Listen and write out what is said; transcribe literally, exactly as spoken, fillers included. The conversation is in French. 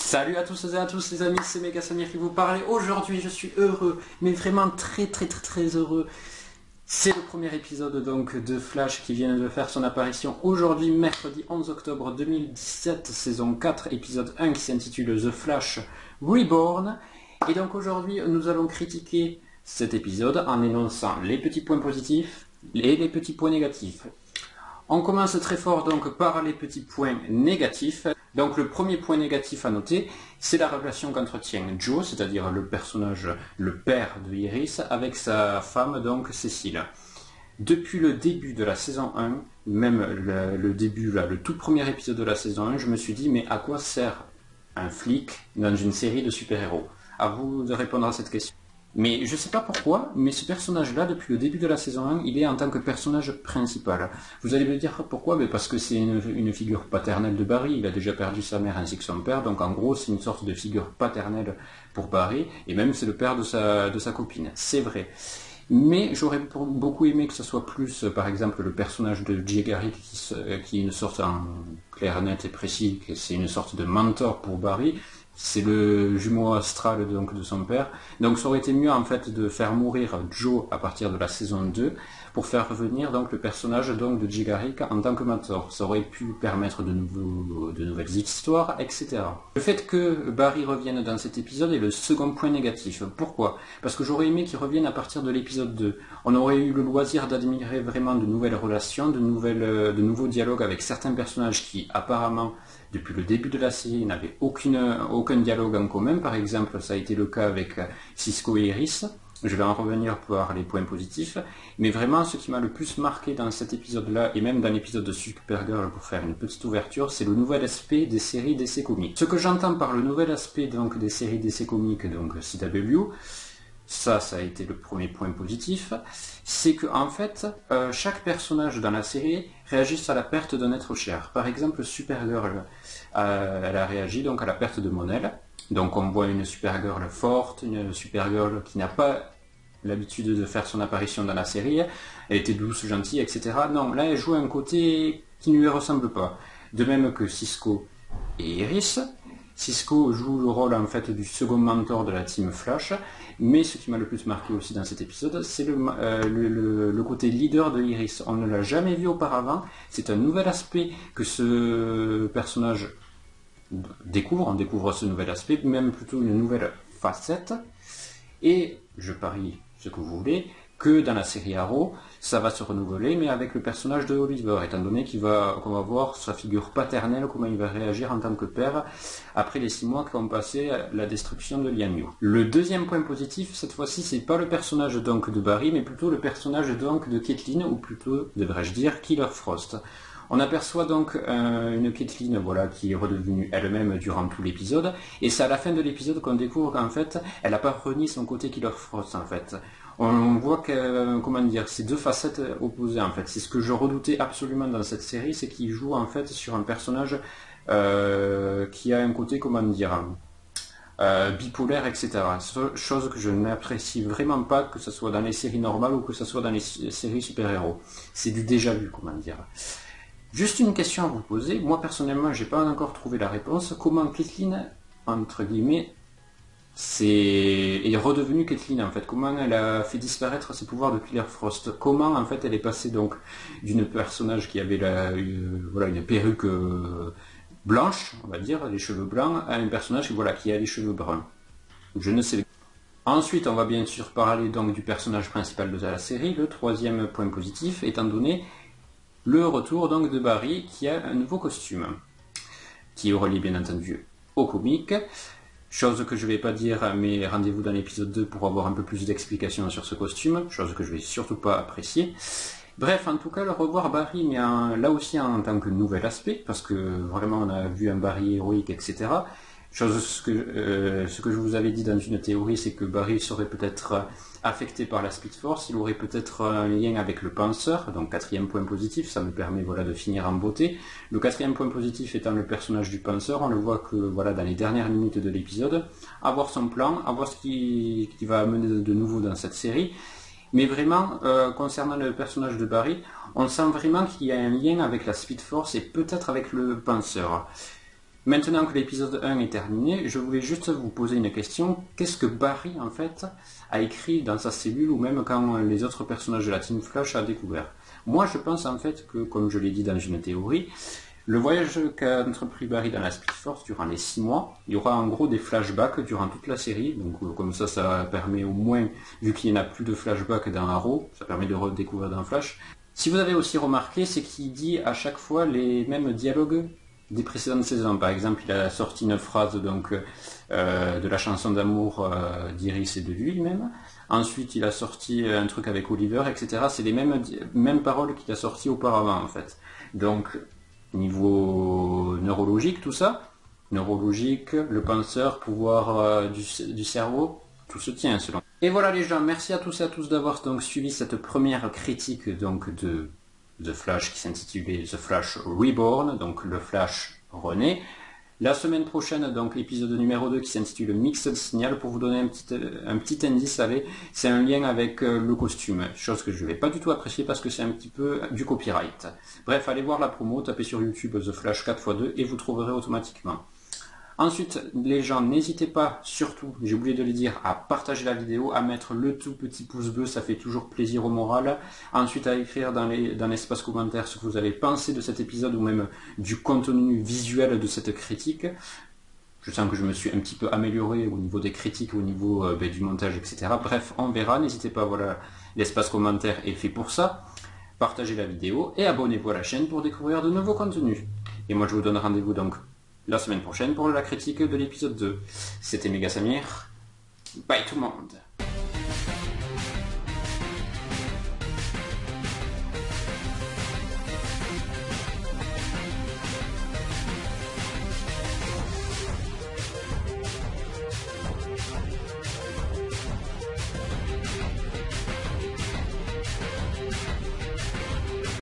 Salut à tous et à tous les amis, c'est Megasamir qui vous parle. Aujourd'hui je suis heureux, mais vraiment très très très très heureux. C'est le premier épisode donc de Flash qui vient de faire son apparition aujourd'hui, mercredi onze octobre deux mille dix-sept, saison quatre, épisode un qui s'intitule The Flash Reborn. Et donc aujourd'hui nous allons critiquer cet épisode en énonçant les petits points positifs et les petits points négatifs. On commence très fort donc par les petits points négatifs. Donc le premier point négatif à noter, c'est la relation qu'entretient Joe, c'est-à-dire le personnage, le père de Iris, avec sa femme donc Cécile. Depuis le début de la saison un, même le, le début, là, le tout premier épisode de la saison un, je me suis dit mais à quoi sert un flic dans une série de super-héros? À vous de répondre à cette question. Mais je sais pas pourquoi, mais ce personnage-là, depuis le début de la saison un, il est en tant que personnage principal. Vous allez me dire pourquoi? Mais parce que c'est une, une figure paternelle de Barry, il a déjà perdu sa mère ainsi que son père, donc en gros c'est une sorte de figure paternelle pour Barry, et même c'est le père de sa, de sa copine, c'est vrai. Mais j'aurais beaucoup aimé que ce soit plus, par exemple, le personnage de Jay Garrick qui, qui est une sorte, en clair, net et précis, c'est une sorte de mentor pour Barry. C'est le jumeau astral donc de son père. Donc ça aurait été mieux en fait de faire mourir Joe à partir de la saison deux pour faire revenir donc le personnage donc de Jay Garrick en tant que mentor. Ça aurait pu permettre de, nouveaux, de nouvelles histoires, et cetera. Le fait que Barry revienne dans cet épisode est le second point négatif. Pourquoi? Parce que j'aurais aimé qu'il revienne à partir de l'épisode deux. On aurait eu le loisir d'admirer vraiment de nouvelles relations, de, nouvelles, de nouveaux dialogues avec certains personnages qui apparemment depuis le début de la série, n'avaient aucune, aucun dialogue en commun. Par exemple, ça a été le cas avec Cisco et Iris. Je vais en revenir par les points positifs. Mais vraiment, ce qui m'a le plus marqué dans cet épisode-là, et même dans l'épisode de Supergirl, pour faire une petite ouverture, c'est le nouvel aspect des séries D C Comics. Ce que j'entends par le nouvel aspect donc, des séries D C Comics, donc C W, ça, ça a été le premier point positif, c'est que en fait, euh, chaque personnage dans la série réagit à la perte d'un être cher. Par exemple, Supergirl, euh, elle a réagi donc à la perte de Mon-El. Donc on voit une Supergirl forte, une Supergirl qui n'a pas l'habitude de faire son apparition dans la série, elle était douce, gentille, et cetera. Non, là elle joue un côté qui ne lui ressemble pas. De même que Cisco et Iris. Cisco joue le rôle en fait du second mentor de la team Flash, mais ce qui m'a le plus marqué aussi dans cet épisode, c'est le, euh, le, le, le côté leader de Iris. On ne l'a jamais vu auparavant, c'est un nouvel aspect que ce personnage découvre, on découvre ce nouvel aspect, même plutôt une nouvelle facette, et je parie ce que vous voulez, que dans la série Arrow, ça va se renouveler, mais avec le personnage de Oliver, étant donné qu'il va, qu'on va voir sa figure paternelle, comment il va réagir en tant que père, après les six mois qu'ont passé la destruction de Lian Yu. Le deuxième point positif, cette fois-ci, c'est pas le personnage donc de Barry, mais plutôt le personnage donc de Caitlin, ou plutôt, devrais-je dire, Killer Frost. On aperçoit donc euh, une Caitlin voilà, qui est redevenue elle-même durant tout l'épisode, et c'est à la fin de l'épisode qu'on découvre qu'en fait, elle n'a pas renié son côté Killer Frost en fait. On voit que, comment dire, c'est deux facettes opposées en fait. C'est ce que je redoutais absolument dans cette série, c'est qu'il joue en fait sur un personnage euh, qui a un côté, comment dire, euh, bipolaire, et cetera. Chose que je n'apprécie vraiment pas, que ce soit dans les séries normales ou que ce soit dans les séries super-héros. C'est du déjà vu, comment dire. Juste une question à vous poser. Moi personnellement, j'ai pas encore trouvé la réponse. Comment Caitlin, entre guillemets, c'est est redevenue Caitlin en fait. Comment elle a fait disparaître ses pouvoirs de Killer Frost? Comment en fait elle est passée donc d'une personnage qui avait la, une, voilà, une perruque euh, blanche, on va dire, les cheveux blancs, à un personnage voilà, qui a les cheveux bruns? Je ne sais. Ensuite, on va bien sûr parler donc du personnage principal de la série. Le troisième point positif, étant donné le retour donc de Barry qui a un nouveau costume, qui est relié bien entendu au comic. Chose que je ne vais pas dire, mais rendez-vous dans l'épisode deux pour avoir un peu plus d'explications sur ce costume, chose que je vais surtout pas apprécier. Bref, en tout cas, le revoir Barry, mais en, là aussi en tant que nouvel aspect, parce que vraiment on a vu un Barry héroïque, et cetera. Chose ce que, euh, ce que je vous avais dit dans une théorie, c'est que Barry serait peut-être affecté par la Speed Force, il aurait peut-être un lien avec le penseur, donc quatrième point positif, ça me permet voilà, de finir en beauté. Le quatrième point positif étant le personnage du penseur, on le voit que voilà, dans les dernières minutes de l'épisode, avoir son plan, avoir ce qui, qui va amener de nouveau dans cette série. Mais vraiment, euh, concernant le personnage de Barry, on sent vraiment qu'il y a un lien avec la Speed Force et peut-être avec le penseur. Maintenant que l'épisode un est terminé, je voulais juste vous poser une question. Qu'est-ce que Barry, en fait, a écrit dans sa cellule, ou même quand les autres personnages de la Team Flash a découvert? Moi, je pense, en fait, que, comme je l'ai dit dans une théorie, le voyage qu'a entrepris Barry dans la Speed Force durant les six mois, il y aura en gros des flashbacks durant toute la série, donc euh, comme ça, ça permet au moins, vu qu'il n'y en a plus de flashbacks dans Arrow, ça permet de redécouvrir dans Flash. Si vous avez aussi remarqué, c'est qu'il dit à chaque fois les mêmes dialogues des précédentes saisons. Par exemple, il a sorti une phrase donc euh, de la chanson d'amour euh, d'Iris et de lui-même. Ensuite, il a sorti un truc avec Oliver, et cetera. C'est les mêmes, mêmes paroles qu'il a sorties auparavant, en fait. Donc, niveau neurologique, tout ça, neurologique, le penseur, pouvoir euh, du, du cerveau, tout se tient selon. Et voilà les gens, merci à tous et à tous d'avoir donc suivi cette première critique donc de The Flash qui s'intitulait The Flash Reborn, donc le Flash rené. La semaine prochaine, donc l'épisode numéro deux qui s'intitule Mixed Signal, pour vous donner un petit, un petit indice, allez, c'est un lien avec euh, le costume, chose que je ne vais pas du tout apprécier parce que c'est un petit peu du copyright. Bref, allez voir la promo, tapez sur YouTube The Flash quatre fois deux et vous trouverez automatiquement. Ensuite, les gens, n'hésitez pas, surtout, j'ai oublié de le dire, à partager la vidéo, à mettre le tout petit pouce bleu, ça fait toujours plaisir au moral. Ensuite, à écrire dans les, dans l'espace commentaire ce que vous avez pensé de cet épisode ou même du contenu visuel de cette critique. Je sens que je me suis un petit peu amélioré au niveau des critiques, au niveau euh, ben, du montage, et cetera. Bref, on verra, n'hésitez pas, voilà, l'espace commentaire est fait pour ça. Partagez la vidéo et abonnez-vous à la chaîne pour découvrir de nouveaux contenus. Et moi, je vous donne rendez-vous donc la semaine prochaine pour la critique de l'épisode deux. C'était Méga Samir. Bye tout le monde.